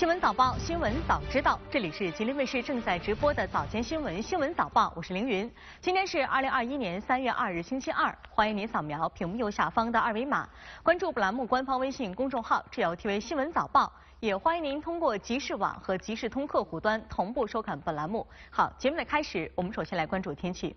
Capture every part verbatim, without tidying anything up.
新闻早报，新闻早知道，这里是吉林卫视正在直播的早间新闻新闻早报，我是凌云。今天是二零二一年三月二日，星期二，欢迎您扫描屏幕右下方的二维码，关注本栏目官方微信公众号“智瑶 T V 新闻早报”，也欢迎您通过集视网和集视通客户端同步收看本栏目。好，节目的开始，我们首先来关注天气。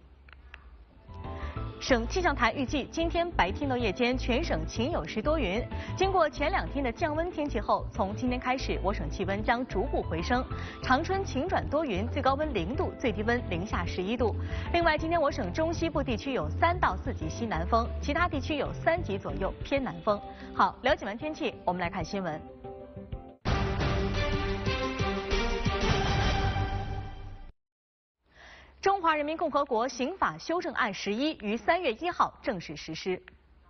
省气象台预计，今天白天到夜间全省晴有时多云。经过前两天的降温天气后，从今天开始，我省气温将逐步回升。长春晴转多云，最高温零度，最低温零下十一度。另外，今天我省中西部地区有三到四级西南风，其他地区有三级左右偏南风。好，了解完天气，我们来看新闻。 中华人民共和国刑法修正案十一于三月一号正式实施。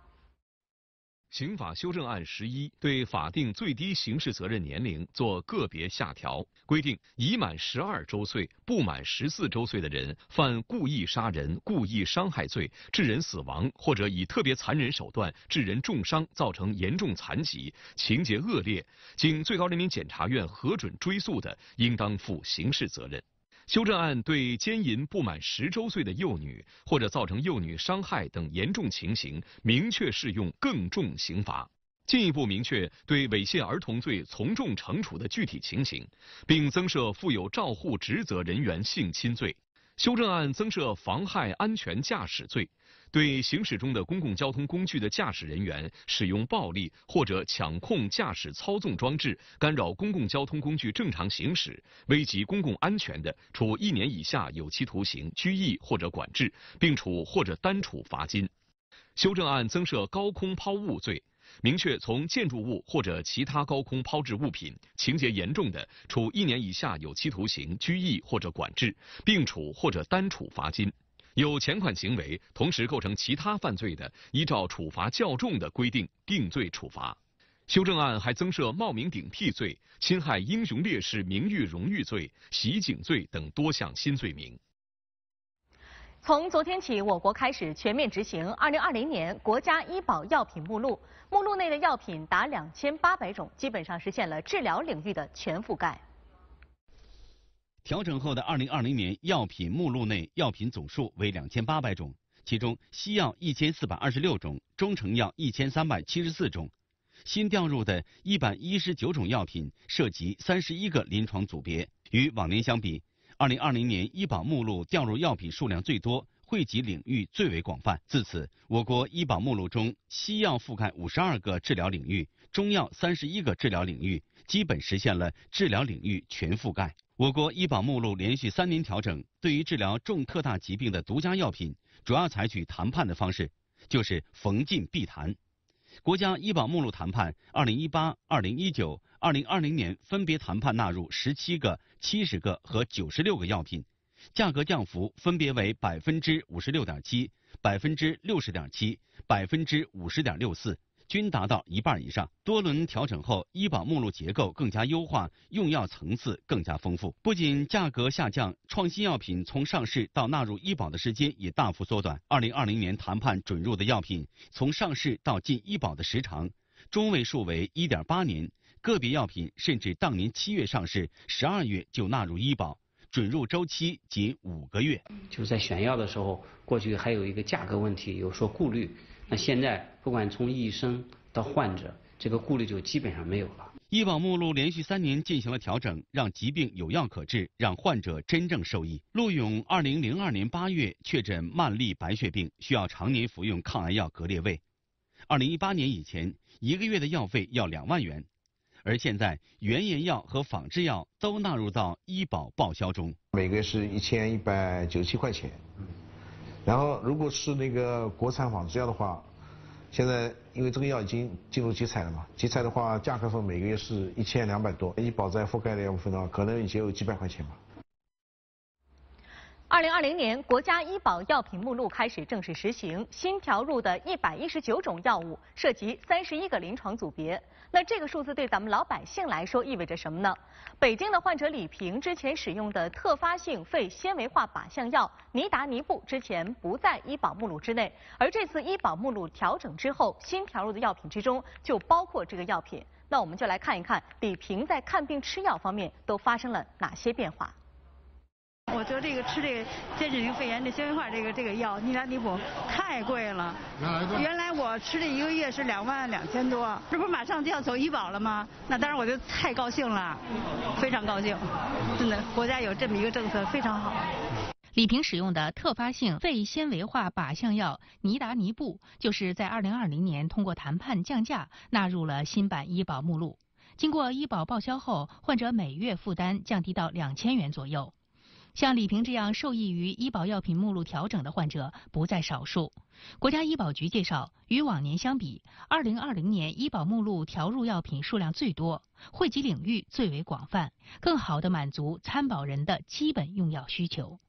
刑法修正案十一对法定最低刑事责任年龄作个别下调，规定已满十二周岁、不满十四周岁的人犯故意杀人、故意伤害罪，致人死亡或者以特别残忍手段致人重伤，造成严重残疾，情节恶劣，经最高人民检察院核准追诉的，应当负刑事责任。 修正案对奸淫不满十周岁的幼女或者造成幼女伤害等严重情形，明确适用更重刑罚，进一步明确对猥亵儿童罪从重惩处的具体情形，并增设负有照护职责人员性侵罪。修正案增设妨害安全驾驶罪。 对行驶中的公共交通工具的驾驶人员使用暴力或者抢控驾驶操纵装置，干扰公共交通工具正常行驶，危及公共安全的，处一年以下有期徒刑、拘役或者管制，并处或者单处罚金。修正案增设高空抛物罪，明确从建筑物或者其他高空抛掷物品，情节严重的，处一年以下有期徒刑、拘役或者管制，并处或者单处罚金。 有前款行为，同时构成其他犯罪的，依照处罚较重的规定定罪处罚。修正案还增设冒名顶替罪、侵害英雄烈士名誉荣誉罪、袭警罪等多项新罪名。 从昨天起，我国开始全面执行二零二零年国家医保药品目录，目录内的药品达两千八百种，基本上实现了治疗领域的全覆盖。 调整后的二零二零年药品目录内药品总数为两千八百种，其中西药一千四百二十六种，中成药一千三百七十四种。新调入的一百一十九种药品涉及三十一个临床组别。与往年相比，二零二零年医保目录调入药品数量最多，惠及领域最为广泛。自此，我国医保目录中，西药覆盖五十二个治疗领域，中药三十一个治疗领域，基本实现了治疗领域全覆盖。 我国医保目录连续三年调整，对于治疗重特大疾病的独家药品，主要采取谈判的方式，就是逢进必谈。国家医保目录谈判，二零一八、二零一九、二零二零年分别谈判纳入十七个、七十个和九十六个药品，价格降幅分别为百分之五十六点七、百分之六十点七、百分之五十点六四。 均达到一半以上。多轮调整后，医保目录结构更加优化，用药层次更加丰富。不仅价格下降，创新药品从上市到纳入医保的时间也大幅缩短。二零二零年谈判准入的药品，从上市到进医保的时长，中位数为一点八年，个别药品甚至当年七月上市，十二月就纳入医保，准入周期仅五个月。 就是在选药的时候，过去还有一个价格问题，有说顾虑。 那现在不管从医生到患者，这个顾虑就基本上没有了。 医保目录连续三年进行了调整，让疾病有药可治，让患者真正受益。陆勇二零零二年八月确诊慢粒白血病，需要常年服用抗癌药格列卫。二零一八年以前，一个月的药费要两万元，而现在原研药和仿制药都纳入到医保报销中， 每个月是一千一百九十七块钱。 然后，如果是那个国产仿制药的话，现在因为这个药已经进入集采了嘛，集采的话价格说每个月是一千两百多，医保在覆盖的药部分的话，可能也就有几百块钱吧。 二零二零年国家医保药品目录开始正式实行，新调入的一百一十九种药物涉及三十一个临床组别。那这个数字对咱们老百姓来说意味着什么呢？北京的患者李平之前使用的特发性肺纤维化靶向药尼达尼布之前不在医保目录之内，而这次医保目录调整之后，新调入的药品之中就包括这个药品。 那我们就来看一看李萍在看病吃药方面都发生了哪些变化。 我觉得这个吃这个间质性肺炎这纤维化这个这个药尼达尼普太贵了，原来我吃这一个月是两万两千多，这不是马上就要走医保了吗？那当然我就太高兴了，非常高兴，真的国家有这么一个政策非常好。 李萍使用的特发性肺纤维化靶向药尼达尼布，就是在二零二零年通过谈判降价纳入了新版医保目录。经过医保报销后，患者每月负担降低到两千元左右。像李萍这样受益于医保药品目录调整的患者不在少数。国家医保局介绍，与往年相比，二零二零年医保目录调入药品数量最多，惠及领域最为广泛，更好地满足参保人的基本用药需求。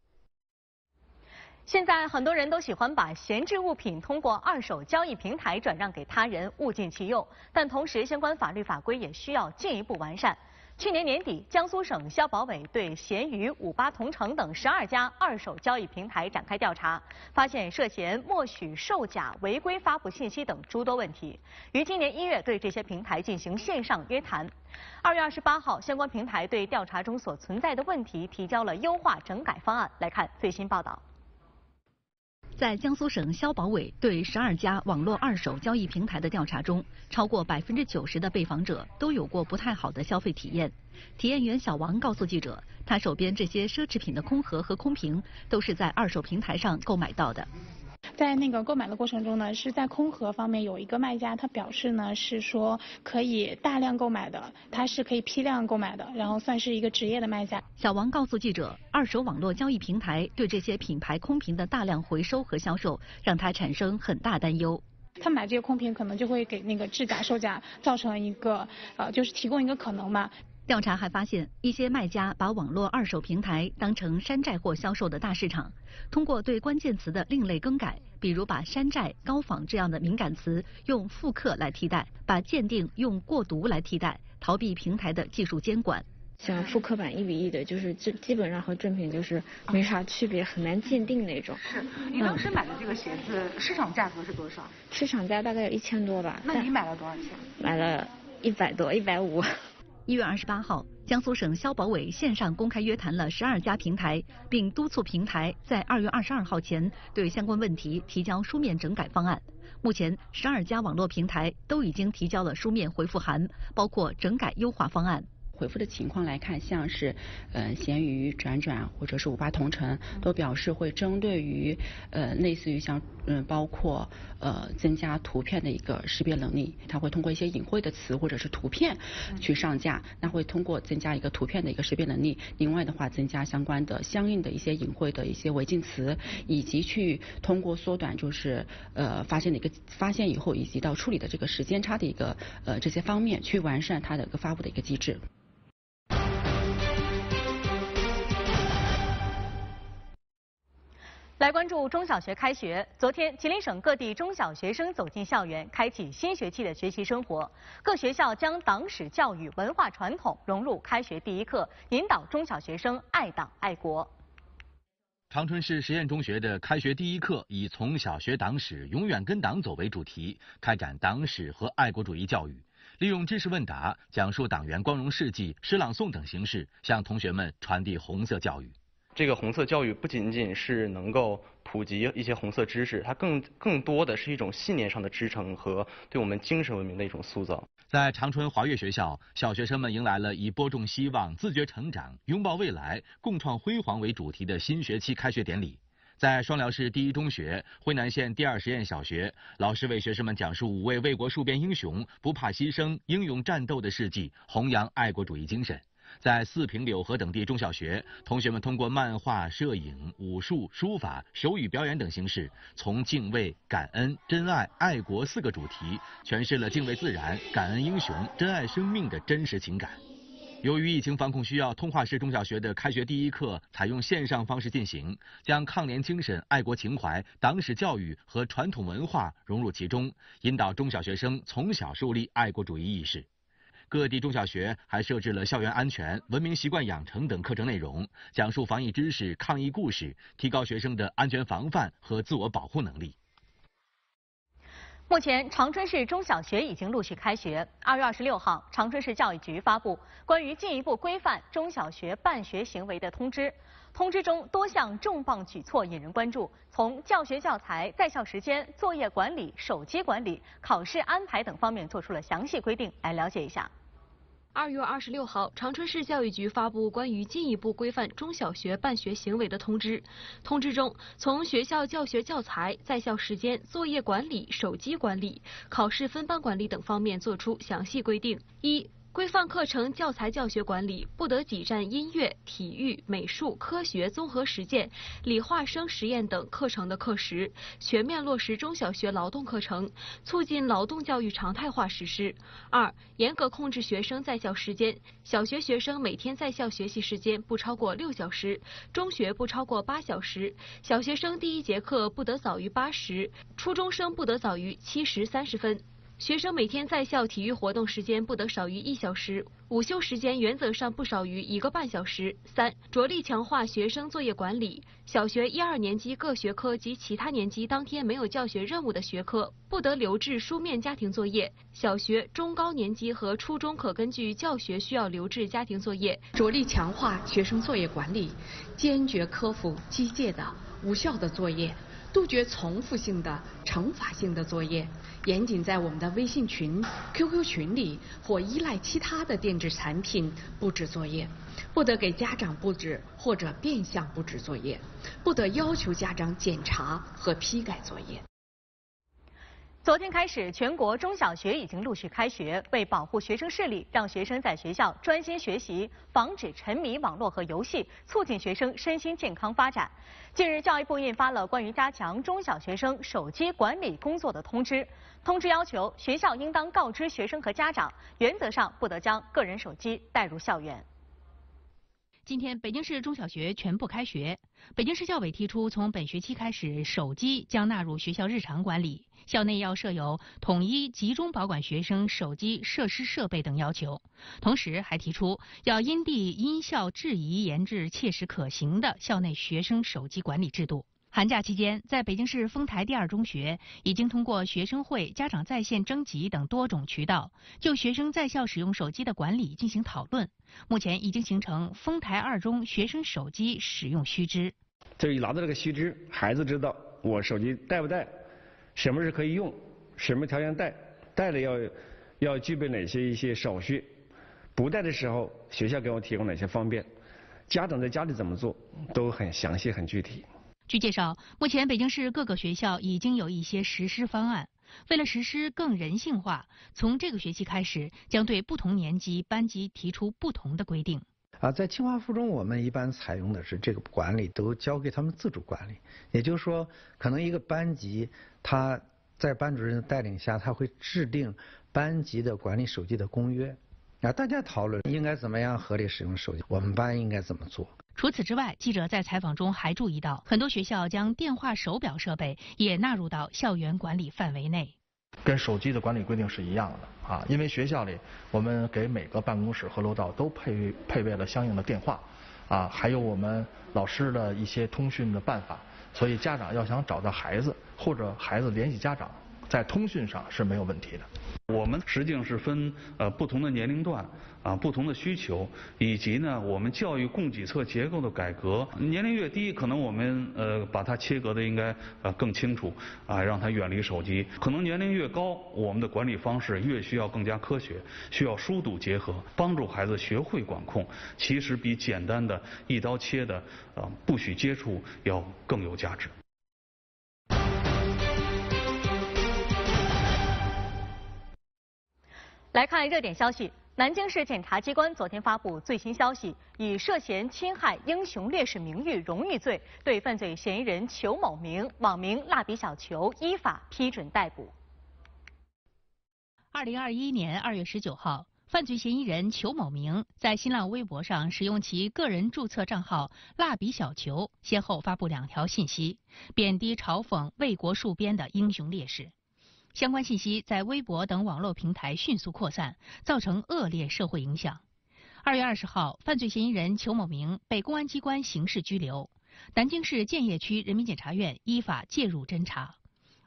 现在很多人都喜欢把闲置物品通过二手交易平台转让给他人，物尽其用，但同时相关法律法规也需要进一步完善。去年年底，江苏省消保委对闲鱼、五八同城等十二家二手交易平台展开调查，发现涉嫌默许售假、违规发布信息等诸多问题。于今年一月对这些平台进行线上约谈。二月二十八号，相关平台对调查中所存在的问题提交了优化整改方案。来看最新报道。 在江苏省消保委对十二家网络二手交易平台的调查中，超过百分之九十的被访者都有过不太好的消费体验。体验员小王告诉记者，他手边这些奢侈品的空盒和空瓶都是在二手平台上购买到的。 在那个购买的过程中呢，是在空盒方面有一个卖家，他表示呢是说可以大量购买的，他是可以批量购买的，然后算是一个职业的卖家。 小王告诉记者，二手网络交易平台对这些品牌空瓶的大量回收和销售，让他产生很大担忧。 他买这些空瓶可能就会给那个制假售假造成一个呃，就是提供一个可能嘛。 调查还发现，一些卖家把网络二手平台当成山寨货销售的大市场，通过对关键词的另类更改，比如把山寨、高仿这样的敏感词用复刻来替代，把鉴定用过读来替代，逃避平台的技术监管。 像复刻版一比一的，就是基基本上和正品就是没啥区别，很难鉴定那种。 是，你当时买的这个鞋子市场价格是多少？ 市场价大概有一千多吧。 那你买了多少钱？ 买了一百多，一百五。 一月二十八号，江苏省消保委线上公开约谈了十二家平台，并督促平台在二月二十二号前对相关问题提交书面整改方案。目前，十二家网络平台都已经提交了书面回复函，包括整改优化方案。 回复的情况来看，像是呃闲鱼、转转或者是五八同城，都表示会针对于呃类似于像嗯、呃、包括呃增加图片的一个识别能力，它会通过一些隐晦的词或者是图片去上架，那会通过增加一个图片的一个识别能力。另外的话，增加相关的相应的一些隐晦的一些违禁词，以及去通过缩短就是呃发现的一个发现以后以及到处理的这个时间差的一个呃这些方面，去完善它的一个发布的一个机制。 来关注中小学开学。昨天，吉林省各地中小学生走进校园，开启新学期的学习生活。各学校将党史教育、文化传统融入开学第一课，引导中小学生爱党爱国。 长春市实验中学的开学第一课以从小学党史，永远跟党走为主题，开展党史和爱国主义教育，利用知识问答、讲述党员光荣事迹、诗朗诵等形式，向同学们传递红色教育。 这个红色教育不仅仅是能够普及一些红色知识，它更更多的是一种信念上的支撑和对我们精神文明的一种塑造。 在长春华岳学校，小学生们迎来了以播种希望、自觉成长、拥抱未来、共创辉煌为主题的新学期开学典礼。在双辽市第一中学、辉南县第二实验小学，老师为学生们讲述五位为国戍边英雄不怕牺牲、英勇战斗的事迹，弘扬爱国主义精神。在四平、柳河等地中小学，同学们通过漫画、摄影、武术、书法、手语表演等形式，从敬畏、感恩、珍爱、爱国四个主题，诠释了敬畏自然、感恩英雄、珍爱生命的真实情感。由于疫情防控需要，通化市中小学的开学第一课采用线上方式进行，将抗联精神、爱国情怀、党史教育和传统文化融入其中，引导中小学生从小树立爱国主义意识。各地中小学还设置了校园安全、文明习惯养成等课程内容，讲述防疫知识、抗疫故事，提高学生的安全防范和自我保护能力。 目前，长春市中小学已经陆续开学。二月二十六号，长春市教育局发布关于进一步规范中小学办学行为的通知。通知中多项重磅举措引人关注，从教学教材、在校时间、作业管理、手机管理、考试安排等方面做出了详细规定。来了解一下。 二月二十六号，长春市教育局发布关于进一步规范中小学办学行为的通知。通知中，从学校教学教材、在校时间、作业管理、手机管理、考试分班管理等方面作出详细规定。一、规范课程教材教学管理，不得挤占音乐、体育、美术、科学综合实践、理化生实验等课程的课时，全面落实中小学劳动课程，促进劳动教育常态化实施。二、严格控制学生在校时间，小学学生每天在校学习时间不超过六小时，中学不超过八小时，小学生第一节课不得早于八时，初中生不得早于七时三十分。学生每天在校体育活动时间不得少于一小时，午休时间原则上不少于一个半小时。三、着力强化学生作业管理，小学一二年级各学科及其他年级当天没有教学任务的学科，不得留置书面家庭作业；小学、中高年级和初中可根据教学需要留置家庭作业。 着力强化学生作业管理，坚决克服机械的、无效的作业，杜绝重复性的、惩罚性的作业，严谨在我们的微信群、Q Q 群里或依赖其他的电子产品布置作业，不得给家长布置或者变相布置作业，不得要求家长检查和批改作业。 昨天开始，全国中小学已经陆续开学。为保护学生视力，让学生在学校专心学习，防止沉迷网络和游戏，促进学生身心健康发展。近日，教育部印发了关于加强中小学生手机管理工作的通知。通知要求，学校应当告知学生和家长，原则上不得将个人手机带入校园。 今天，北京市中小学全部开学。北京市教委提出，从本学期开始，手机将纳入学校日常管理，校内要设有统一集中保管学生手机设施设备等要求。同时，还提出要因地因校制宜研制切实可行的校内学生手机管理制度。寒假期间，在北京市丰台第二中学，已经通过学生会、家长在线征集等多种渠道，就学生在校使用手机的管理进行讨论。目前已经形成丰台二中学生手机使用须知。 就一拿到这个须知，孩子知道我手机带不带，什么时可以用，什么条件带，带了要要具备哪些一些手续，不带的时候学校给我提供哪些方便，家长在家里怎么做，都很详细很具体。 据介绍，目前北京市各个学校已经有一些实施方案。为了实施更人性化，从这个学期开始，将对不同年级班级提出不同的规定。 啊，在清华附中，我们一般采用的是这个管理都交给他们自主管理，也就是说，可能一个班级他在班主任的带领下，他会制定班级的管理手机的公约，啊，大家讨论应该怎么样合理使用手机，我们班应该怎么做。 除此之外，记者在采访中还注意到，很多学校将电话手表设备也纳入到校园管理范围内。 跟手机的管理规定是一样的啊，因为学校里我们给每个办公室和楼道都配配备了相应的电话，啊，还有我们老师的一些通讯的办法，所以家长要想找到孩子或者孩子联系家长，在通讯上是没有问题的。 我们实际上是分呃不同的年龄段啊、不同的需求，以及呢我们教育供给侧结构的改革。年龄越低，可能我们呃把它切割的应该呃更清楚啊，让他远离手机。可能年龄越高，我们的管理方式越需要更加科学，需要疏堵结合，帮助孩子学会管控。其实比简单的一刀切的呃不许接触要更有价值。 来看热点消息，南京市检察机关昨天发布最新消息，以涉嫌侵害英雄烈士名誉荣誉罪，对犯罪嫌疑人裘某明（网名蜡笔小球）依法批准逮捕。 二零二一年二月十九号，犯罪嫌疑人裘某明在新浪微博上使用其个人注册账号“蜡笔小球”，先后发布两条信息，贬低嘲讽为国戍边的英雄烈士。相关信息在微博等网络平台迅速扩散，造成恶劣社会影响。二月二十号，犯罪嫌疑人裘某明被公安机关刑事拘留，南京市建邺区人民检察院依法介入侦查。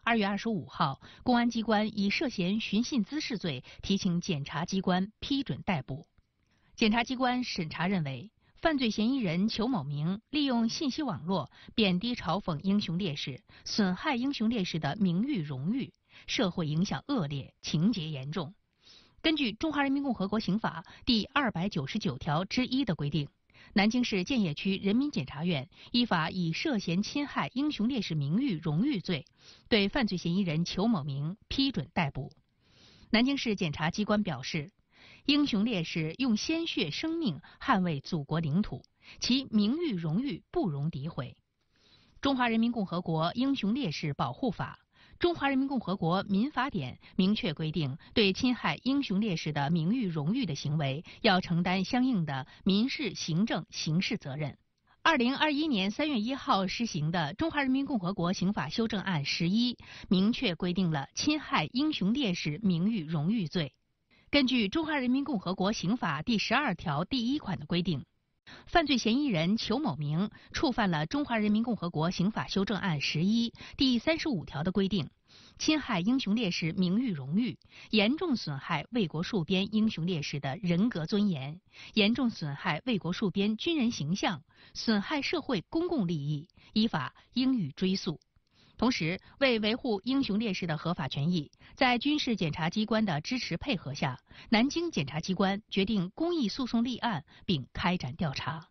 二月二十五号，公安机关以涉嫌寻衅滋事罪提请检察机关批准逮捕。检察机关审查认为，犯罪嫌疑人裘某明利用信息网络贬低嘲讽英雄烈士，损害英雄烈士的名誉荣誉，社会影响恶劣，情节严重。根据《中华人民共和国刑法》第二百九十九条之一的规定，南京市建邺区人民检察院依法以涉嫌侵害英雄烈士名誉荣誉罪，对犯罪嫌疑人裘某明批准逮捕。南京市检察机关表示，英雄烈士用鲜血生命捍卫祖国领土，其名誉荣誉不容诋毁。中华人民共和国英雄烈士保护法、中华人民共和国民法典明确规定，对侵害英雄烈士的名誉荣誉的行为，要承担相应的民事、行政、刑事责任。二零二一年三月一号施行的《中华人民共和国刑法修正案十一》明确规定了侵害英雄烈士名誉荣誉罪。根据《中华人民共和国刑法》第十二条第一款的规定，犯罪嫌疑人裘某明触犯了《中华人民共和国刑法修正案十一》第三十五条的规定，侵害英雄烈士名誉荣誉，严重损害为国戍边英雄烈士的人格尊严，严重损害为国戍边军人形象，损害社会公共利益，依法应予追诉。同时，为维护英雄烈士的合法权益，在军事检察机关的支持配合下，南京检察机关决定公益诉讼立案，并开展调查。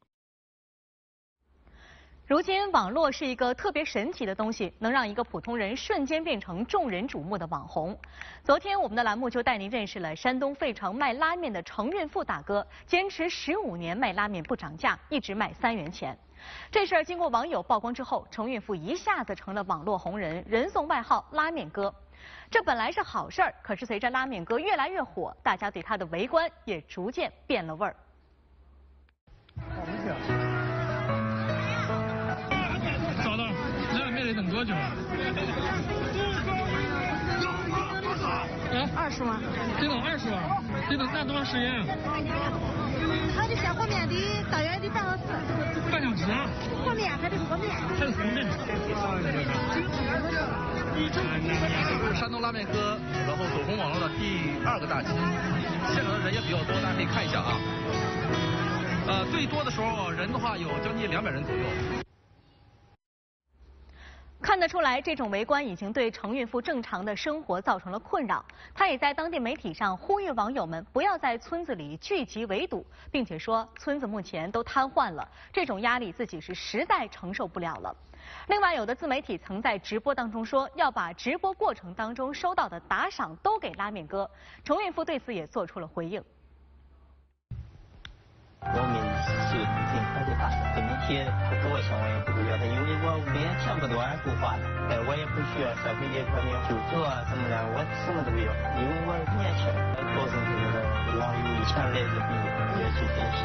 如今，网络是一个特别神奇的东西，能让一个普通人瞬间变成众人瞩目的网红。昨天，我们的栏目就带您认识了山东费城卖拉面的程运富大哥，坚持十五年卖拉面不涨价，一直卖三元钱。这事儿经过网友曝光之后，程运富一下子成了网络红人，人送外号“拉面哥”。这本来是好事儿，可是随着拉面哥越来越火，大家对他的围观也逐渐变了味儿。 找到拉面得等多久啊？ 二十万。 得等二十万，得等那多长时间啊？ 他就先和面得大约得半小时。 半小时啊？ 和面还得和面。 还得和面。 山东拉面哥，然后走红网络的第二个大旗，现场的人也比较多，大家可以看一下啊。呃，最多的时候人的话有将近两百人左右。 看得出来，这种围观已经对程运富正常的生活造成了困扰。他也在当地媒体上呼吁网友们不要在村子里聚集围堵，并且说村子目前都瘫痪了，这种压力自己是实在承受不了了。另外，有的自媒体曾在直播当中说要把直播过程当中收到的打赏都给拉面哥，程运富对此也做出了回应。 我们是尽快的打这么些不多钱我也不会要的，因为我连钱不多也不花的，但我也不需要消费这方面救助啊什么的，我什么都有，因为我年轻，多少这个网友以前来的比也是真些。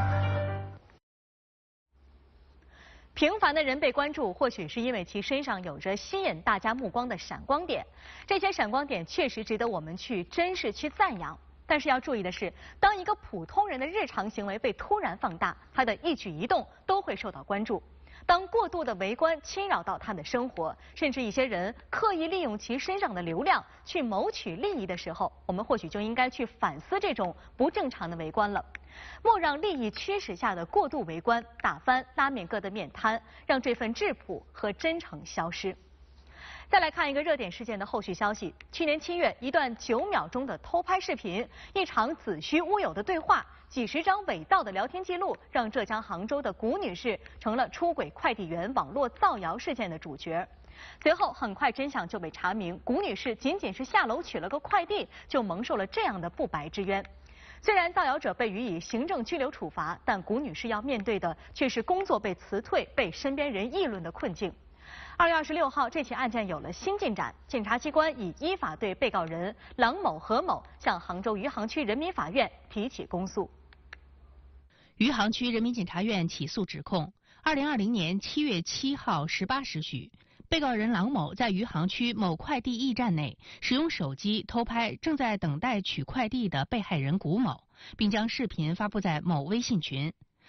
平凡的人被关注，或许是因为其身上有着吸引大家目光的闪光点，这些闪光点确实值得我们去珍视、去赞扬。但是要注意的是，当一个普通人的日常行为被突然放大，他的一举一动都会受到关注。当过度的围观侵扰到他的生活，甚至一些人刻意利用其身上的流量去谋取利益的时候，我们或许就应该去反思这种不正常的围观了。莫让利益驱使下的过度围观打翻拉面哥的面瘫，让这份质朴和真诚消失。再来看一个热点事件的后续消息。去年七月，一段九秒钟的偷拍视频，一场子虚乌有的对话，几十张伪造的聊天记录，让浙江杭州的谷女士成了出轨快递员网络造谣事件的主角。随后，很快真相就被查明，谷女士仅仅是下楼取了个快递，就蒙受了这样的不白之冤。虽然造谣者被予以行政拘留处罚，但谷女士要面对的却是工作被辞退、被身边人议论的困境。二月二十六号，这起案件有了新进展，检察机关已依法对被告人郎某、何某向杭州余杭区人民法院提起公诉。 余杭区人民检察院起诉指控：二零二零年七月七号十八时许，被告人郎某在余杭区某快递驿站内使用手机偷拍正在等待取快递的被害人谷某，并将视频发布在某微信群。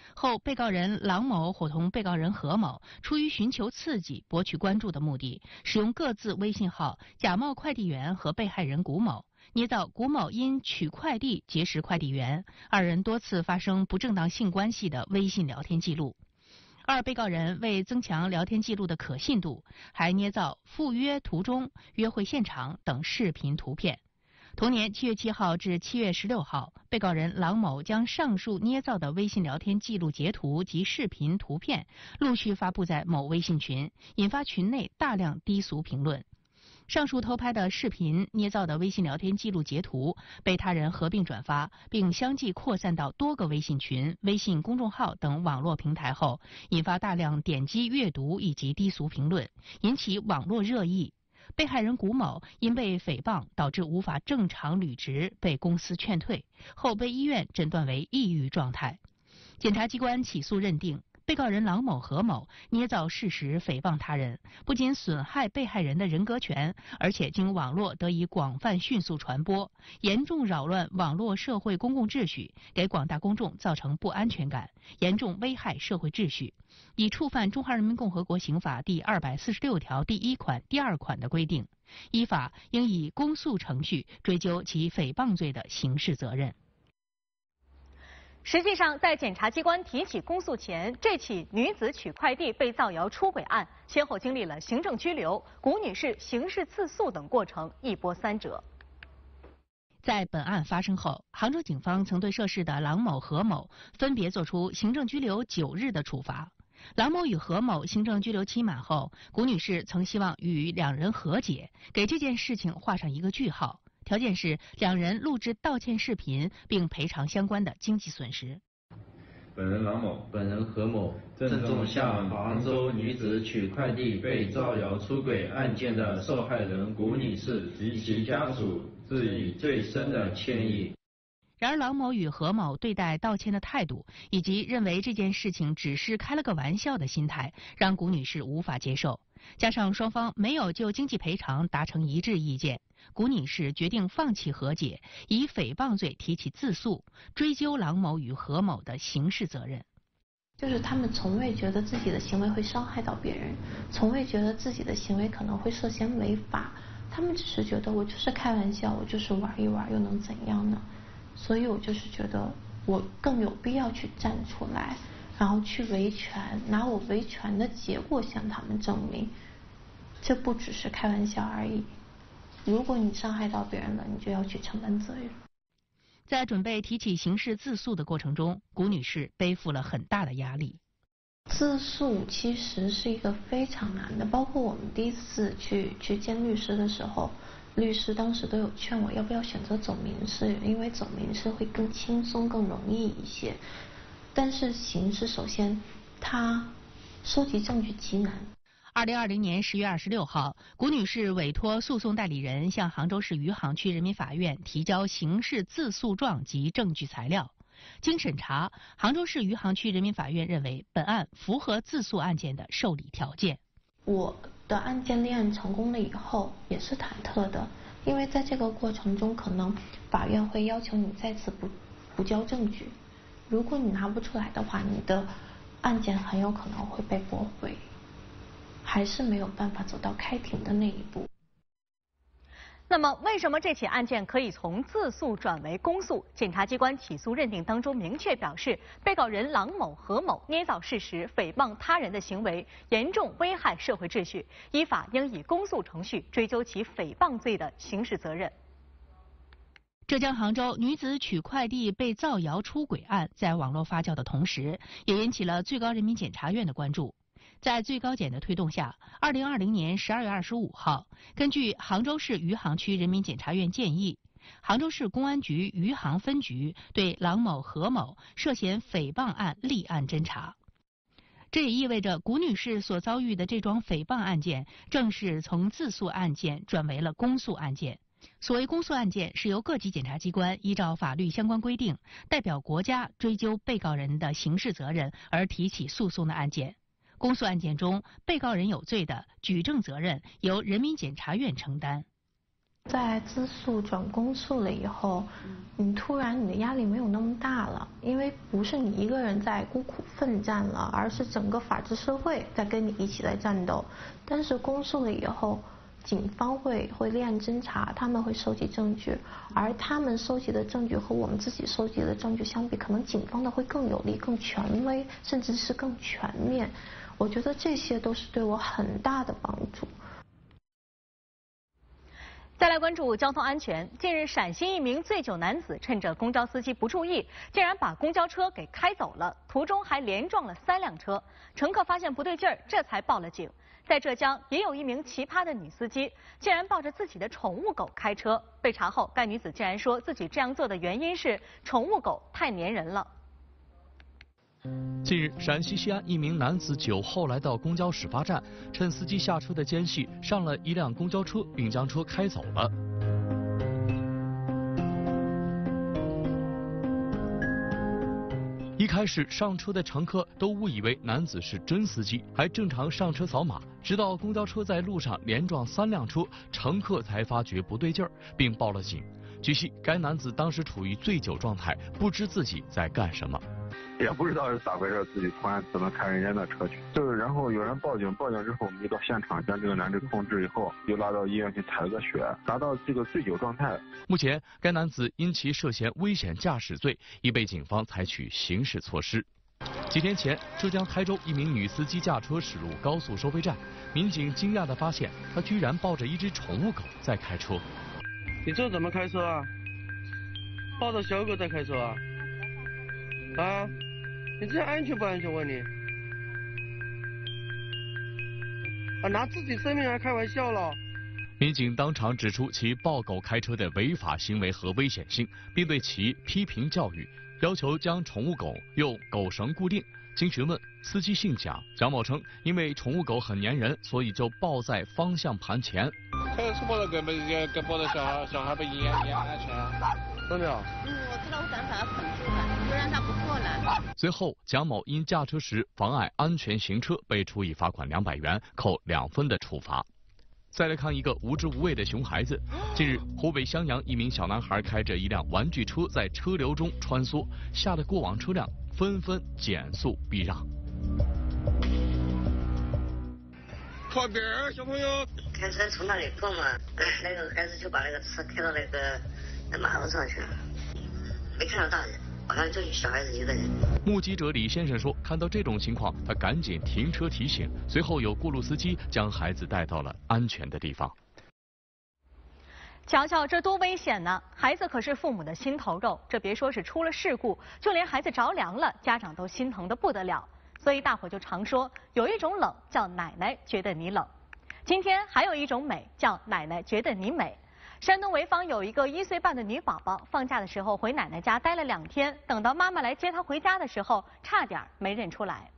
后被告人郎某伙同被告人何某，出于寻求刺激、博取关注的目的，使用各自微信号假冒快递员和被害人谷某，捏造谷某因取快递结识快递员，二人多次发生不正当性关系的微信聊天记录。二被告人为增强聊天记录的可信度，还捏造赴约途中、约会现场等视频图片。同年七月七号至七月十六号，被告人郎某将上述捏造的微信聊天记录截图及视频图片陆续发布在某微信群，引发群内大量低俗评论。上述偷拍的视频、捏造的微信聊天记录截图被他人合并转发，并相继扩散到多个微信群、微信公众号等网络平台后，引发大量点击阅读以及低俗评论，引起网络热议。被害人谷某因被诽谤导致无法正常履职，被公司劝退，后被医院诊断为抑郁状态。检察机关起诉认定，被告人郎某、何某捏造事实诽谤他人，不仅损害被害人的人格权，而且经网络得以广泛迅速传播，严重扰乱网络社会公共秩序，给广大公众造成不安全感，严重危害社会秩序，已触犯《中华人民共和国刑法》第二百四十六条第一款、第二款的规定，依法应以公诉程序追究其诽谤罪的刑事责任。 实际上，在检察机关提起公诉前，这起女子取快递被造谣出轨案先后经历了行政拘留、谷女士刑事自诉等过程，一波三折。 在本案发生后，杭州警方曾对涉事的郎某、何某分别作出行政拘留九日的处罚。郎某与何某行政拘留期满后，谷女士曾希望与两人和解，给这件事情画上一个句号。条件是两人录制道歉视频，并赔偿相关的经济损失。 本人郎某，本人何某，郑重向杭州女子取快递被造谣出轨案件的受害人谷女士及其家属致以最深的歉意。 然而，郎某与何某对待道歉的态度，以及认为这件事情只是开了个玩笑的心态，让谷女士无法接受。加上双方没有就经济赔偿达成一致意见，谷女士决定放弃和解，以诽谤罪提起自诉，追究郎某与何某的刑事责任。 就是他们从未觉得自己的行为会伤害到别人，从未觉得自己的行为可能会涉嫌违法，他们只是觉得我就是开玩笑，我就是玩一玩，又能怎样呢？所以我就是觉得我更有必要去站出来，然后去维权，拿我维权的结果向他们证明，这不只是开玩笑而已。如果你伤害到别人了，你就要去承担责任。 在准备提起刑事自诉的过程中，谷女士背负了很大的压力。 自诉其实是一个非常难的，包括我们第一次去去见律师的时候，律师当时都有劝我要不要选择走民事，因为走民事会更轻松、更容易一些。但是刑事首先它收集证据极难。 二零二零年十月二十六号，谷女士委托诉讼代理人向杭州市余杭区人民法院提交刑事自诉状及证据材料。经审查，杭州市余杭区人民法院认为本案符合自诉案件的受理条件。 我的案件立案成功了以后，也是忐忑的，因为在这个过程中，可能法院会要求你再次补补交证据，如果你拿不出来的话，你的案件很有可能会被驳回。还是没有办法走到开庭的那一步。 那么，为什么这起案件可以从自诉转为公诉？检察机关起诉认定当中明确表示，被告人郎某、何某捏造事实、诽谤他人的行为严重危害社会秩序，依法应以公诉程序追究其诽谤罪的刑事责任。 浙江杭州女子取快递被造谣出轨案在网络发酵的同时，也引起了最高人民检察院的关注。在最高检的推动下，二零二零年十二月二十五号，根据杭州市余杭区人民检察院建议，杭州市公安局余杭分局对郎某、何某涉嫌诽谤案立案侦查。这也意味着谷女士所遭遇的这桩诽谤案件，正式从自诉案件转为了公诉案件。所谓公诉案件，是由各级检察机关依照法律相关规定，代表国家追究被告人的刑事责任而提起诉讼的案件。公诉案件中，被告人有罪的举证责任由人民检察院承担。 在自诉转公诉了以后，你突然你的压力没有那么大了，因为不是你一个人在孤苦奋战了，而是整个法治社会在跟你一起在战斗。但是公诉了以后，警方会会立案侦查，他们会收集证据，而他们收集的证据和我们自己收集的证据相比，可能警方的会更有力、更权威，甚至是更全面。我觉得这些都是对我很大的帮助。 再来关注交通安全。近日，陕西一名醉酒男子趁着公交司机不注意，竟然把公交车给开走了，途中还连撞了三辆车。乘客发现不对劲儿，这才报了警。在浙江，也有一名奇葩的女司机，竟然抱着自己的宠物狗开车。被查后，该女子竟然说自己这样做的原因是宠物狗太粘人了。 近日，陕西西安一名男子酒后来到公交始发站，趁司机下车的间隙上了一辆公交车，并将车开走了。一开始上车的乘客都误以为男子是真司机，还正常上车扫码，直到公交车在路上连撞三辆车，乘客才发觉不对劲儿，并报了警。据悉，该男子当时处于醉酒状态，不知自己在干什么。 也不知道是咋回事，自己突然怎么开人家的车去，就是然后有人报警，报警之后我们就到现场将这个男子控制以后，就拉到医院去采了个血，达到这个醉酒状态。 目前，该男子因其涉嫌危险驾驶罪，已被警方采取刑事措施。几天前，浙江台州一名女司机驾车驶入高速收费站，民警惊讶地发现，她居然抱着一只宠物狗在开车。 你这怎么开车啊？抱着小狗在开车啊？啊？你这安全不安全？问你，啊，拿自己生命来开玩笑了！ 民警当场指出其抱狗开车的违法行为和危险性，并对其批评教育，要求将宠物狗用狗绳固定。经询问，司机姓蒋，蒋某称因为宠物狗很粘人，所以就抱在方向盘前。 开车抱着狗不跟抱着小孩，小孩不一样一样安全啊？ 真的啊？ 嗯，我知道，我想把它捆住了，不然它不过来。 随后，蒋某因驾车时妨碍安全行车被处以罚款两百元、扣两分的处罚。再来看一个无知无畏的熊孩子。近日，湖北襄阳一名小男孩开着一辆玩具车在车流中穿梭，吓得过往车辆纷纷减速避让。 靠边儿，小朋友！ 看车从那里过嘛，那个孩子就把那个车开到那个马路上去了，没看到大人。好像就是小孩子一个人。 目击者李先生说，看到这种情况，他赶紧停车提醒，随后有过路司机将孩子带到了安全的地方。 瞧瞧这多危险呢！孩子可是父母的心头肉，这别说是出了事故，就连孩子着凉了，家长都心疼得不得了。所以大伙就常说，有一种冷叫奶奶觉得你冷。今天还有一种美叫奶奶觉得你美。山东潍坊有一个一岁半的女宝宝，放假的时候回奶奶家待了两天，等到妈妈来接她回家的时候，差点没认出来。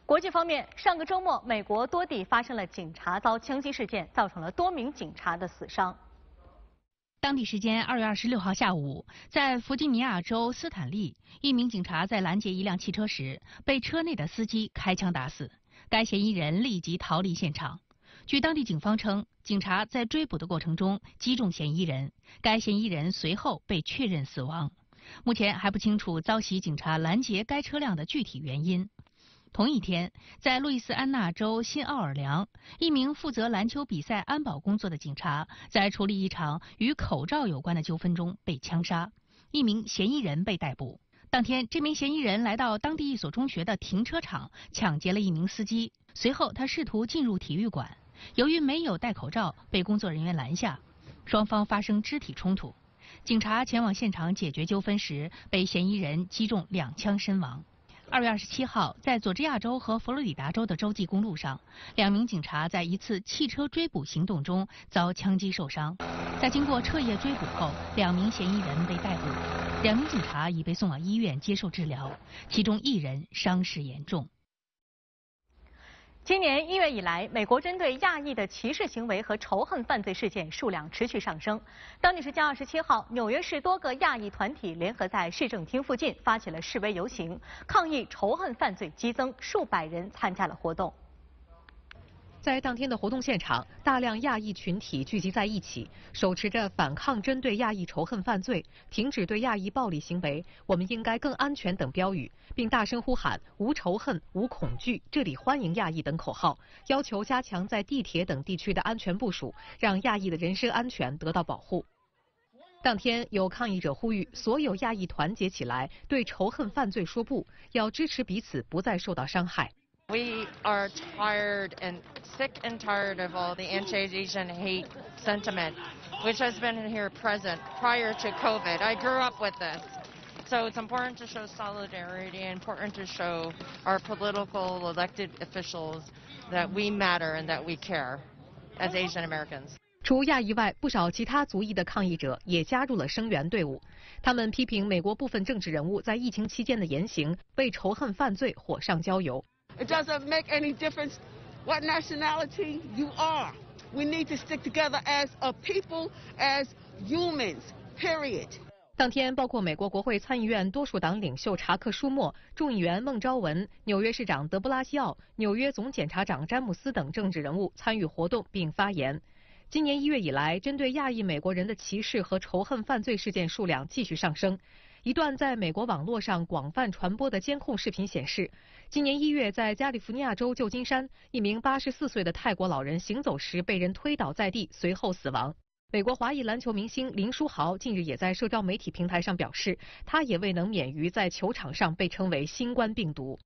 国际方面，上个周末，美国多地发生了警察遭枪击事件，造成了多名警察的死伤。 当地时间二月二十六号下午，在弗吉尼亚州斯坦利，一名警察在拦截一辆汽车时，被车内的司机开枪打死。该嫌疑人立即逃离现场。据当地警方称，警察在追捕的过程中击中嫌疑人，该嫌疑人随后被确认死亡。目前还不清楚遭袭警察拦截该车辆的具体原因。同一天，在路易斯安那州新奥尔良，一名负责篮球比赛安保工作的警察在处理一场与口罩有关的纠纷中被枪杀，一名嫌疑人被逮捕。当天，这名嫌疑人来到当地一所中学的停车场，抢劫了一名司机。随后，他试图进入体育馆，由于没有戴口罩，被工作人员拦下，双方发生肢体冲突。警察前往现场解决纠纷时，被嫌疑人击中两枪身亡。二月二十七号，在佐治亚州和佛罗里达州的洲际公路上，两名警察在一次汽车追捕行动中遭枪击受伤。在经过彻夜追捕后，两名嫌疑人被逮捕，两名警察已被送往医院接受治疗，其中一人伤势严重。 今年一月以来，美国针对亚裔的歧视行为和仇恨犯罪事件数量持续上升。当地时间二十七号，纽约市多个亚裔团体联合在市政厅附近发起了示威游行，抗议仇恨犯罪激增，数百人参加了活动。 在当天的活动现场，大量亚裔群体聚集在一起，手持着反抗针对亚裔仇恨犯罪、停止对亚裔暴力行为、我们应该更安全等标语，并大声呼喊无仇恨、无恐惧，这里欢迎亚裔等口号，要求加强在地铁等地区的安全部署，让亚裔的人身安全得到保护。当天，有抗议者呼吁所有亚裔团结起来，对仇恨犯罪说不，要支持彼此，不再受到伤害。 We are tired and sick and tired of all the anti-Asian hate sentiment, which has been here present prior to COVID. I grew up with this. So it's important to show solidarity and important to show our political elected officials that we matter and that we care as Asian Americans. 除亚裔外，不少其他族裔的抗议者也加入了声援队伍。他们批评美国部分政治人物在疫情期间的言行，为仇恨犯罪火上浇油。 It doesn't make any difference what nationality you are. We need to stick together as a people, as humans, period. 当天，包括美国国会参议院多数党领袖查克·舒默、众议员孟昭文、纽约市长德布拉西奥、纽约总检察长詹姆斯等政治人物参与活动并发言。今年一月以来，针对亚裔美国人的歧视和仇恨犯罪事件数量继续上升。一段在美国网络上广泛传播的监控视频显示，今年一月在加利福尼亚州旧金山，一名八十四岁的泰国老人行走时被人推倒在地，随后死亡。美国华裔篮球明星林书豪近日也在社交媒体平台上表示，他也未能免于在球场上被称为新冠病毒。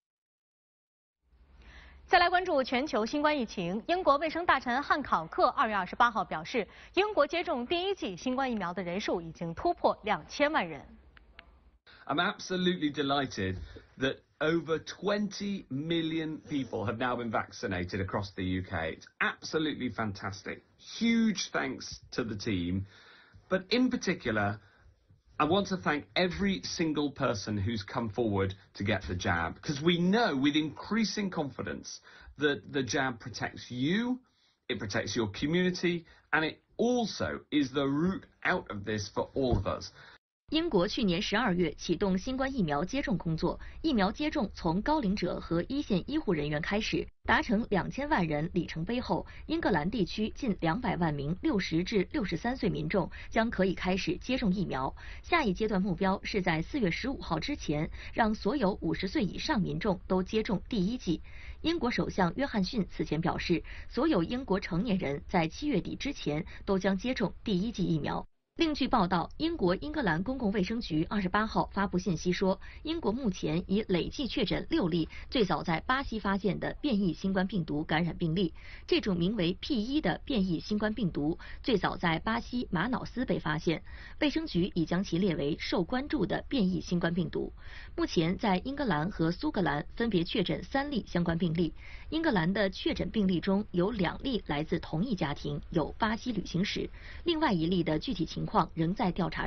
再来关注全球新冠疫情，英国卫生大臣汉考克二月二十八号表示，英国接种第一剂新冠疫苗的人数已经突破两千万人。 I'm absolutely delighted that over twenty million people have now been vaccinated across the U K. It's absolutely fantastic. Huge thanks to the team. But in particular, I want to thank every single person who's come forward to get the jab, because we know with increasing confidence that the jab protects you, it protects your community, and it also is the route out of this for all of us. 英国去年十二月启动新冠疫苗接种工作，疫苗接种从高龄者和一线医护人员开始，达成两千万人里程碑后，英格兰地区近两百万名六十至六十三岁民众将可以开始接种疫苗。下一阶段目标是在四月十五号之前，让所有五十岁以上民众都接种第一剂。英国首相约翰逊此前表示，所有英国成年人在七月底之前都将接种第一剂疫苗。另据报道，英国英格兰公共卫生局二十八号发布信息说，英国目前已累计确诊六例最早在巴西发现的变异新冠病毒感染病例。这种名为 P 一 的变异新冠病毒最早在巴西马瑙斯被发现，卫生局已将其列为受关注的变异新冠病毒。目前在英格兰和苏格兰分别确诊三例相关病例。英格兰的确诊病例中有两例来自同一家庭，有巴西旅行史，另外一例的具体情况仍在调查中。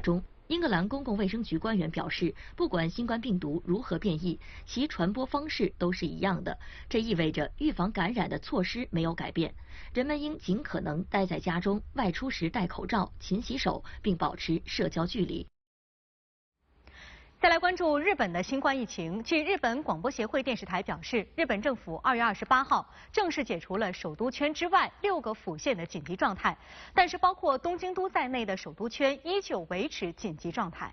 英格兰公共卫生局官员表示，不管新冠病毒如何变异，其传播方式都是一样的。这意味着预防感染的措施没有改变，人们应尽可能待在家中，外出时戴口罩、勤洗手，并保持社交距离。再来关注日本的新冠疫情。据日本广播协会电视台表示，日本政府二月二十八号正式解除了首都圈之外六个府县的紧急状态，但是包括东京都在内的首都圈依旧维持紧急状态。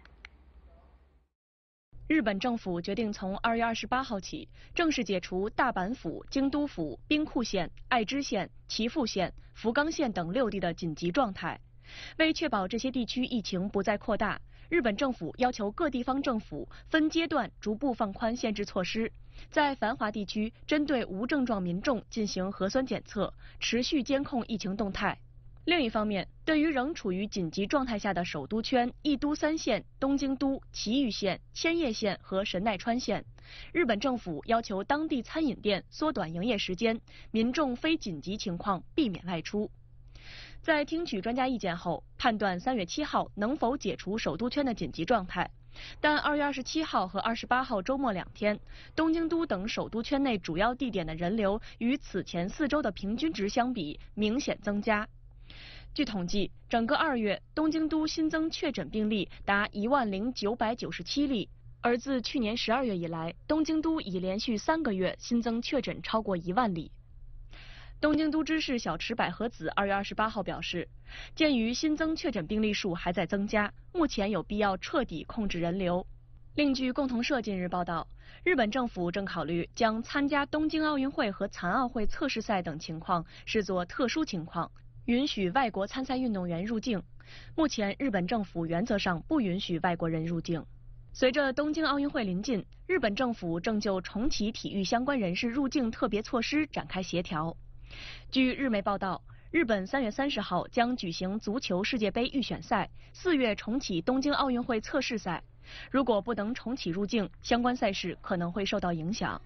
日本政府决定从二月二十八号起正式解除大阪府、京都府、兵库县、爱知县、岐阜县、福冈县等六地的紧急状态。为确保这些地区疫情不再扩大，日本政府要求各地方政府分阶段逐步放宽限制措施，在繁华地区针对无症状民众进行核酸检测，持续监控疫情动态。另一方面，对于仍处于紧急状态下的首都圈、一都三县、东京都、埼玉县、千叶县和神奈川县，日本政府要求当地餐饮店缩短营业时间，民众非紧急情况避免外出。在听取专家意见后，判断三月七号能否解除首都圈的紧急状态。但二月二十七号和二十八号周末两天，东京都等首都圈内主要地点的人流与此前四周的平均值相比明显增加。据统计，整个二月，东京都新增确诊病例达一万零九百九十七例，而自去年十二月以来，东京都已连续三个月新增确诊超过一万例。东京都知事小池百合子二月二十八号表示，鉴于新增确诊病例数还在增加，目前有必要彻底控制人流。另据共同社近日报道，日本政府正考虑将参加东京奥运会和残奥会测试赛等情况视作特殊情况，允许外国参赛运动员入境。目前日本政府原则上不允许外国人入境。随着东京奥运会临近，日本政府正就重启体育相关人士入境特别措施展开协调。据日媒报道，日本三月三十号将举行足球世界杯预选赛，四月重启东京奥运会测试赛。如果不能重启入境，相关赛事可能会受到影响。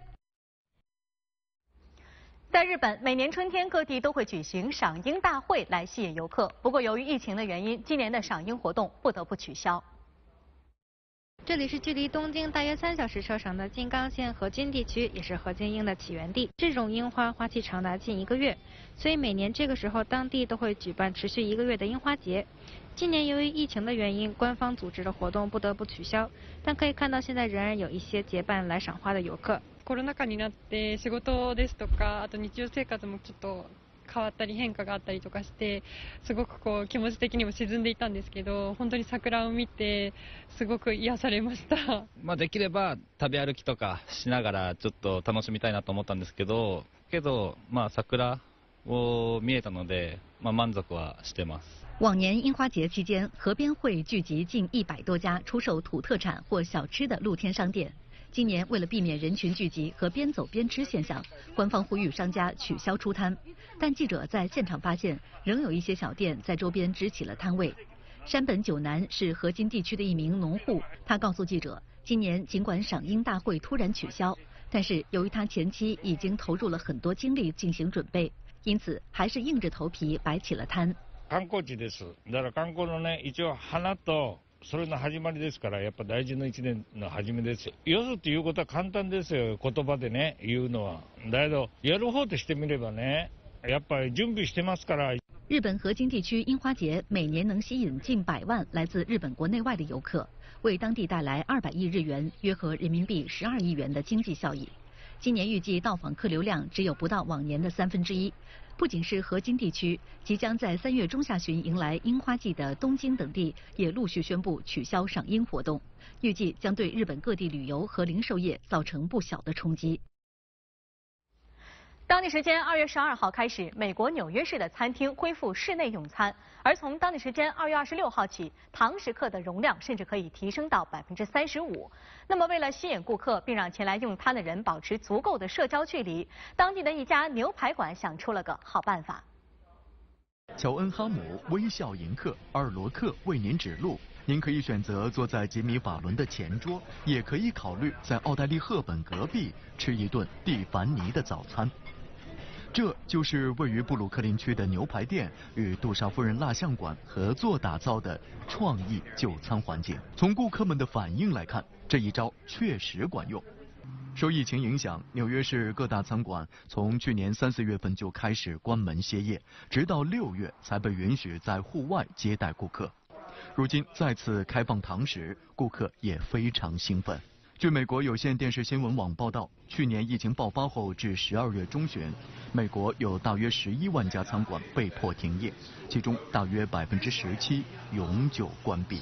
在日本，每年春天各地都会举行赏樱大会来吸引游客，不过由于疫情的原因，今年的赏樱活动不得不取消。 这里是距离东京大约三小时车程的静冈县河津地区，也是河津樱的起源地。这种樱花花期长达近一个月，所以每年这个时候当地都会举办持续一个月的樱花节。今年由于疫情的原因，官方组织的活动不得不取消，但可以看到现在仍然有一些结伴来赏花的游客。 コロナ禍になって仕事ですとか、あと日常生活もちょっと変わったり変化があったりとかして、すごくこう気持ち的にも沈んでいたんですけど、本当に桜を見てすごく癒されました。 まあできれば食べ歩きとかしながらちょっと楽しみたいなと思ったんですけど、けどまあ桜を見えたので、まあ満足はしてます。 往年樱花节期间，河边会聚集近一百多家出售土特产或小吃的露天商店。今年为了避免人群聚集和边走边吃现象，官方呼吁商家取消出摊。但记者在现场发现，仍有一些小店在周边支起了摊位。山本久男是河津地区的一名农户，他告诉记者，今年尽管赏樱大会突然取消，但是由于他前期已经投入了很多精力进行准备，因此还是硬着头皮摆起了摊。 観光地です。だから観光のね、一応花とそれの始まりですから、やっぱ大事な一年の始めです。よすっていうことは簡単ですよ、言葉でね言うのは。だけどやる方としてみればね、やっぱり準備してますから。 日本河津地区樱花节每年能吸引近百万来自日本国内外的游客，为当地带来二百亿日元，约合人民币十二亿元的经济效益。今年预计到访客流量只有不到往年的三分之一。不仅是河津地区，即将在三月中下旬迎来樱花季的东京等地也陆续宣布取消赏樱活动，预计将对日本各地旅游和零售业造成不小的冲击。当地时间二月十二号开始，美国纽约市的餐厅恢复室内用餐，而从当地时间二月二十六号起，堂食客的容量甚至可以提升到百分之三十五。那么，为了吸引顾客，并让前来用餐的人保持足够的社交距离，当地的一家牛排馆想出了个好办法。 乔恩哈姆微笑迎客，尔罗克为您指路。您可以选择坐在吉米法伦的前桌，也可以考虑在奥黛丽赫本隔壁吃一顿蒂凡尼的早餐。 这就是位于布鲁克林区的牛排店与杜莎夫人蜡像馆合作打造的创意就餐环境。从顾客们的反应来看，这一招确实管用。受疫情影响，纽约市各大餐馆从去年三四月份就开始关门歇业，直到六月才被允许在户外接待顾客。如今再次开放堂食，顾客也非常兴奋。据美国有线电视新闻网报道，去年疫情爆发后至十二月中旬，美国有大约十一万家餐馆被迫停业，其中大约百分之十七永久关闭。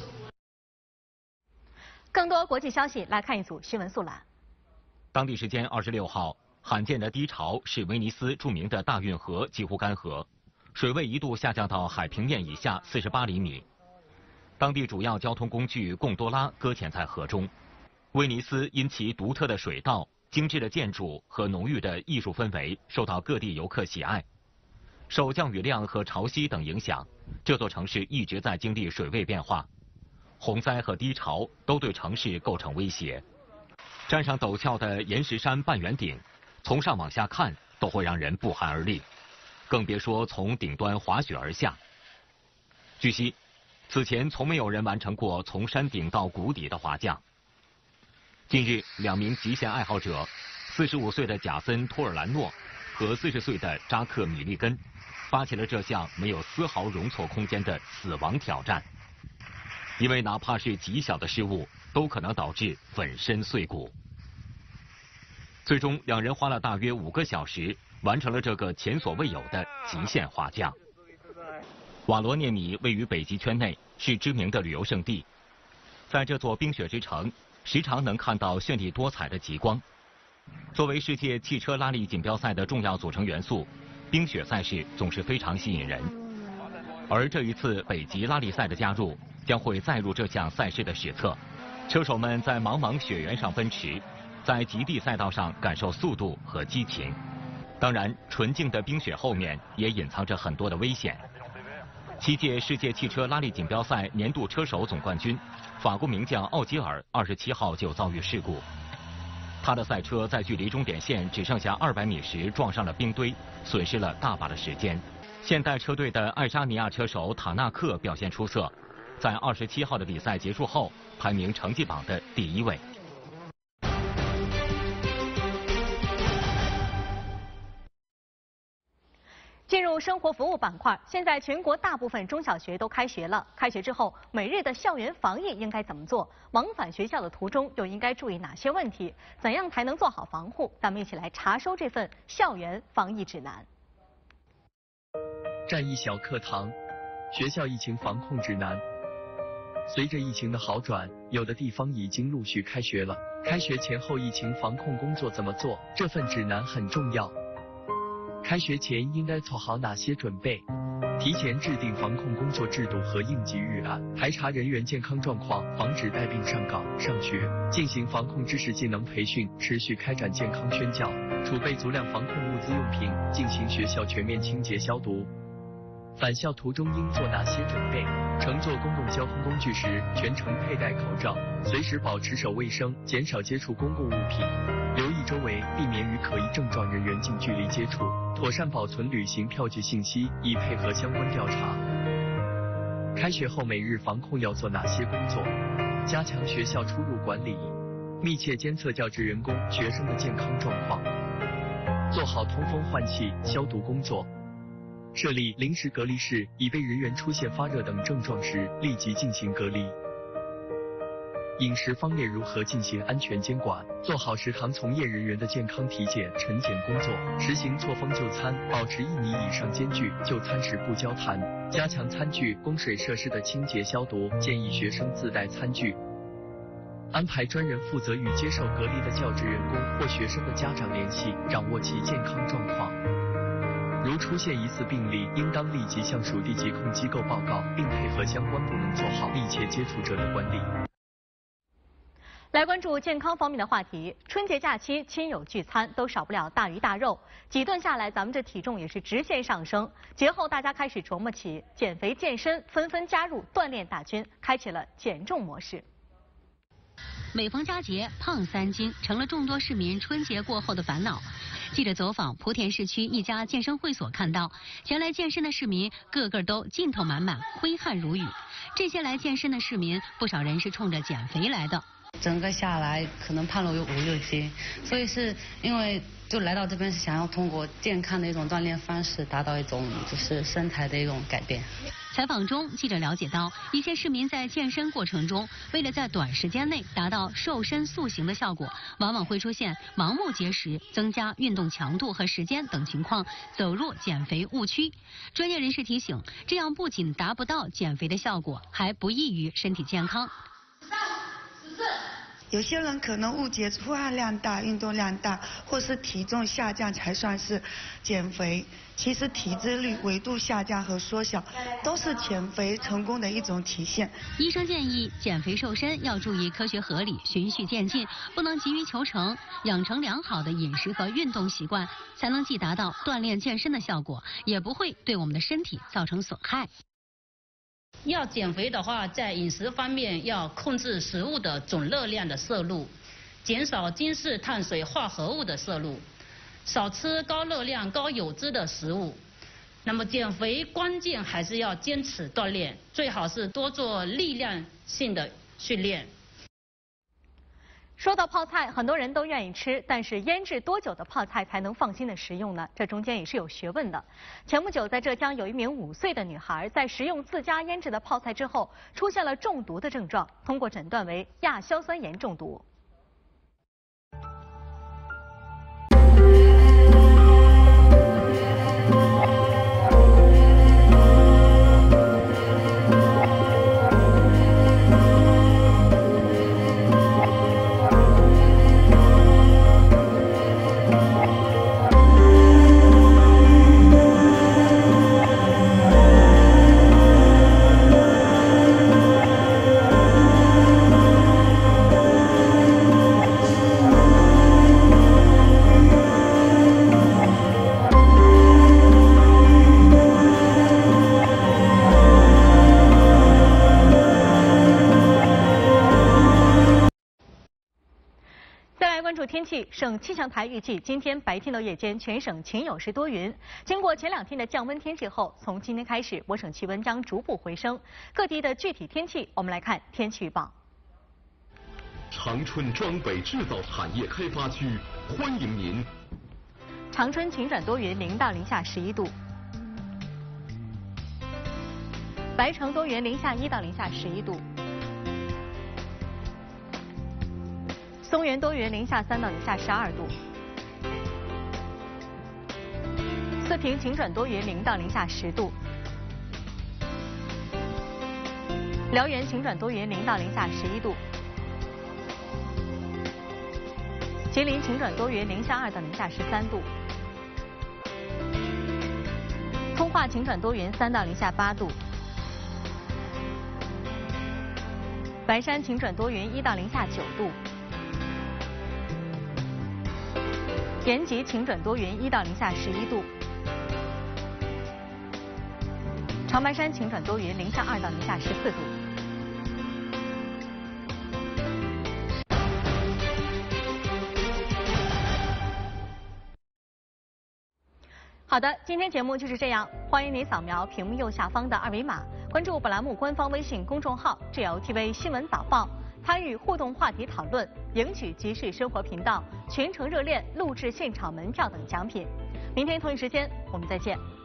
更多国际消息，来看一组新闻速览。 当地时间二十六号，罕见的低潮使威尼斯著名的大运河几乎干涸，水位一度下降到海平面以下四十八厘米。当地主要交通工具贡多拉搁浅在河中。威尼斯因其独特的水道、精致的建筑和浓郁的艺术氛围，受到各地游客喜爱。受降雨量和潮汐等影响，这座城市一直在经历水位变化，洪灾和低潮都对城市构成威胁。站上陡峭的岩石山半圆顶，从上往下看都会让人不寒而栗，更别说从顶端滑雪而下。据悉，此前从没有人完成过从山顶到谷底的滑降。近日，两名极限爱好者，四十五岁的贾森·托尔兰诺和四十岁的扎克·米利根，发起了这项没有丝毫容错空间的死亡挑战。因为哪怕是极小的失误，都可能导致粉身碎骨。最终，两人花了大约五个小时，完成了这个前所未有的极限滑降。瓦罗涅米位于北极圈内，是知名的旅游胜地。在这座冰雪之城，时常能看到绚丽多彩的极光。作为世界汽车拉力锦标赛的重要组成元素，冰雪赛事总是非常吸引人。而这一次北极拉力赛的加入，将会载入这项赛事的史册。车手们在茫茫雪原上奔驰，在极地赛道上感受速度和激情。当然，纯净的冰雪后面也隐藏着很多的危险。七届世界汽车拉力锦标赛年度车手总冠军，法国名将奥吉尔二十七号就遭遇事故。他的赛车在距离终点线只剩下二百米时撞上了冰堆，损失了大把的时间。现代车队的爱沙尼亚车手塔纳克表现出色，在二十七号的比赛结束后排名成绩榜的第一位。 进入生活服务板块，现在全国大部分中小学都开学了。开学之后，每日的校园防疫应该怎么做？往返学校的途中又应该注意哪些问题？怎样才能做好防护？咱们一起来查收这份校园防疫指南。 占一小课堂，学校疫情防控指南。随着疫情的好转，有的地方已经陆续开学了。开学前后疫情防控工作怎么做？这份指南很重要。开学前应该做好哪些准备？提前制定防控工作制度和应急预案，排查人员健康状况，防止带病上岗上学，进行防控知识技能培训，持续开展健康宣教，储备足量防控物资用品，进行学校全面清洁消毒。返校途中应做哪些准备？乘坐公共交通工具时，全程佩戴口罩，随时保持手卫生，减少接触公共物品，留意周围，避免与可疑症状人员近距离接触，妥善保存旅行票据信息，以配合相关调查。开学后每日防控要做哪些工作？加强学校出入管理，密切监测教职员工、学生的健康状况，做好通风换气、消毒工作。设立临时隔离室，以备人员出现发热等症状时立即进行隔离。饮食方面如何进行安全监管？做好食堂从业人员的健康体检、晨检工作，实行错峰就餐，保持一米以上间距，就餐时不交谈，加强餐具、供水设施的清洁消毒，建议学生自带餐具。安排专人负责与接受隔离的教职员工或学生的家长联系，掌握其健康状况。如出现疑似病例，应当立即向属地疾控机构报告，并配合相关部门做好密切接触者的管理。 来关注健康方面的话题。春节假期亲友聚餐都少不了大鱼大肉，几顿下来咱们这体重也是直线上升。节后大家开始琢磨起减肥健身，纷纷加入锻炼大军，开启了减重模式。 每逢佳节，胖三斤成了众多市民春节过后的烦恼。 记者走访莆田市区一家健身会所，看到前来健身的市民个个都劲头满满，挥汗如雨。这些来健身的市民，不少人是冲着减肥来的。 整个下来可能胖了有五六斤，所以是因为就来到这边是想要通过健康的一种锻炼方式，达到一种就是身材的一种改变。 采访中，记者了解到，一些市民在健身过程中，为了在短时间内达到瘦身塑形的效果，往往会出现盲目节食、增加运动强度和时间等情况，走入减肥误区。专业人士提醒，这样不仅达不到减肥的效果，还不益于身体健康。 有些人可能误解出汗量大、运动量大，或是体重下降才算是减肥。其实体脂率、维度下降和缩小都是减肥成功的一种体现。 医生建议，减肥瘦身要注意科学合理、循序渐进，不能急于求成，养成良好的饮食和运动习惯，才能既达到锻炼健身的效果，也不会对我们的身体造成损害。 要减肥的话，在饮食方面要控制食物的总热量的摄入，减少精制碳水化合物的摄入，少吃高热量、高油脂的食物。那么减肥关键还是要坚持锻炼，最好是多做力量性的训练。 说到泡菜，很多人都愿意吃，但是腌制多久的泡菜才能放心的食用呢？这中间也是有学问的。前不久，在浙江有一名五岁的女孩在食用自家腌制的泡菜之后，出现了中毒的症状，通过诊断为亚硝酸盐中毒。天气，省气象台预计今天白天到夜间全省晴有时多云。经过前两天的降温天气后，从今天开始，我省气温将逐步回升。各地的具体天气，我们来看天气预报。 长春装北制造产业开发区欢迎您。 长春晴转多云，零到零下十一度。白城多云，零下一到零下十一度。松原多云，零下三到零下十二度。四平晴转多云，零到零下十度。辽源晴转多云，零到零下十一度。吉林晴转多云，零下二到零下十三度。通化晴转多云，三到零下八度。白山晴转多云，一到零下九度。延吉晴转多云，一到零下十一度。长白山晴转多云，零下二到零下十四度。好的，今天节目就是这样，欢迎您扫描屏幕右下方的二维码，关注本栏目官方微信公众号 G L T V 新闻早报。参与互动话题讨论，赢取即时生活频道全程热恋录制现场门票等奖品。明天同一时间我们再见。